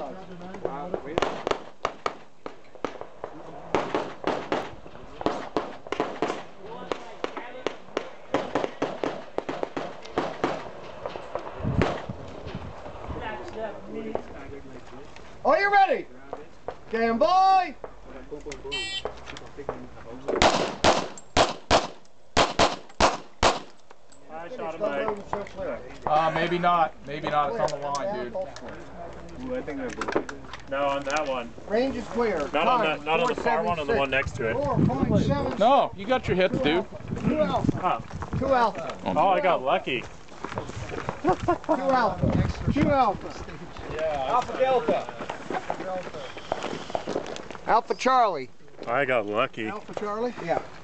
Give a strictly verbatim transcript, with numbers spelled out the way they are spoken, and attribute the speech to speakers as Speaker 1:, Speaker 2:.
Speaker 1: Uh, wait.
Speaker 2: Are you ready? Stand by.
Speaker 3: Uh, maybe not. Maybe not. It's on the line, dude.
Speaker 1: Ooh, I think they're blue.
Speaker 4: No, on that one.
Speaker 2: Range is clear.
Speaker 4: Not on the not on the far one, on the one next to it.
Speaker 2: four point seven.
Speaker 3: No, you got your hits, dude.
Speaker 2: Two alpha.
Speaker 4: Huh.
Speaker 2: Two alpha.
Speaker 4: Oh, I got lucky.
Speaker 2: Two alpha. Two alpha.
Speaker 1: Yeah. Alpha Delta.
Speaker 2: Alpha Charlie.
Speaker 4: I got lucky.
Speaker 2: Alpha Charlie? Yeah.